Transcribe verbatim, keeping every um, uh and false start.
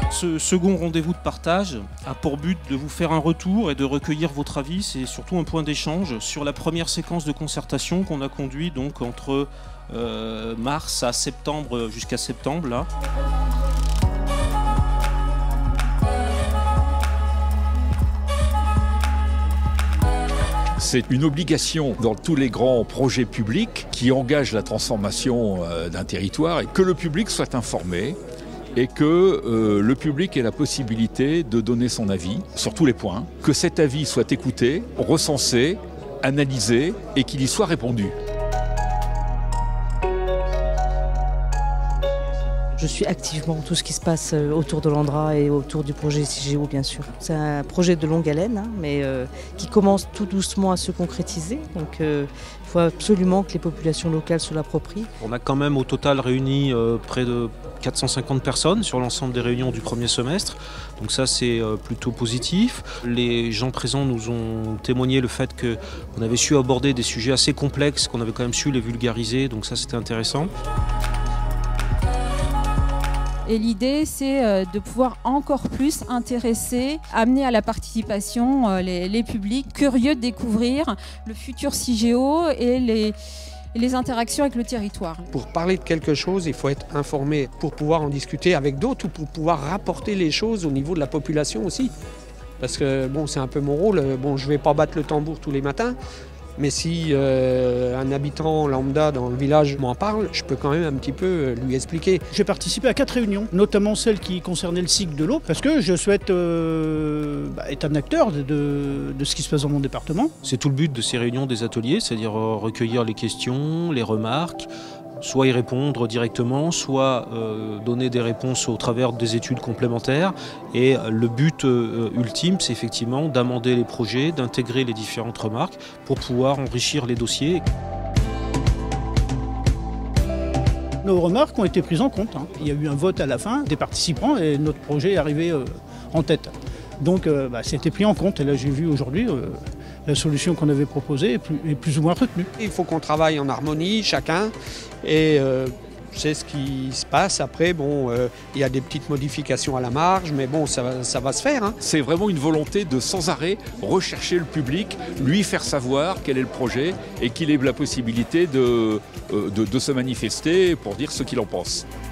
Ce second rendez-vous de partage a pour but de vous faire un retour et de recueillir votre avis. C'est surtout un point d'échange sur la première séquence de concertation qu'on a conduit donc entre euh, mars à septembre, jusqu'à septembre là. C'est une obligation dans tous les grands projets publics qui engagent la transformation d'un territoire et que le public soit informé et que euh, le public ait la possibilité de donner son avis sur tous les points, que cet avis soit écouté, recensé, analysé et qu'il y soit répondu. Je suis activement tout ce qui se passe autour de l'Andra et autour du projet Cigéo, bien sûr. C'est un projet de longue haleine, hein, mais euh, qui commence tout doucement à se concrétiser. Donc il euh, faut absolument que les populations locales se l'approprient. On a quand même au total réuni euh, près de quatre cent cinquante personnes sur l'ensemble des réunions du premier semestre. Donc ça c'est euh, plutôt positif. Les gens présents nous ont témoigné le fait qu'on avait su aborder des sujets assez complexes, qu'on avait quand même su les vulgariser. Donc ça c'était intéressant. Et l'idée, c'est de pouvoir encore plus intéresser, amener à la participation les, les publics curieux de découvrir le futur Cigéo et les, les interactions avec le territoire. Pour parler de quelque chose, il faut être informé pour pouvoir en discuter avec d'autres ou pour pouvoir rapporter les choses au niveau de la population aussi. Parce que bon, c'est un peu mon rôle. Bon, je ne vais pas battre le tambour tous les matins. Mais si euh, un habitant lambda dans le village m'en parle, je peux quand même un petit peu lui expliquer. J'ai participé à quatre réunions, notamment celle qui concernait le cycle de l'eau, parce que je souhaite euh, bah, être un acteur de, de, de ce qui se passe dans mon département. C'est tout le but de ces réunions, des ateliers, c'est-à-dire recueillir les questions, les remarques, soit y répondre directement, soit euh, donner des réponses au travers des études complémentaires. Et le but euh, ultime, c'est effectivement d'amender les projets, d'intégrer les différentes remarques pour pouvoir enrichir les dossiers. Nos remarques ont été prises en compte, hein. Il y a eu un vote à la fin des participants et notre projet est arrivé euh, en tête. Donc euh, bah, c'était pris en compte et là j'ai vu aujourd'hui euh, la solution qu'on avait proposée est plus, est plus ou moins retenue. Il faut qu'on travaille en harmonie chacun et euh, c'est ce qui se passe. Après, bon, euh, il y a des petites modifications à la marge, mais bon, ça, ça va se faire. Hein. C'est vraiment une volonté de sans arrêt rechercher le public, lui faire savoir quel est le projet et qu'il ait la possibilité de, euh, de, de se manifester pour dire ce qu'il en pense.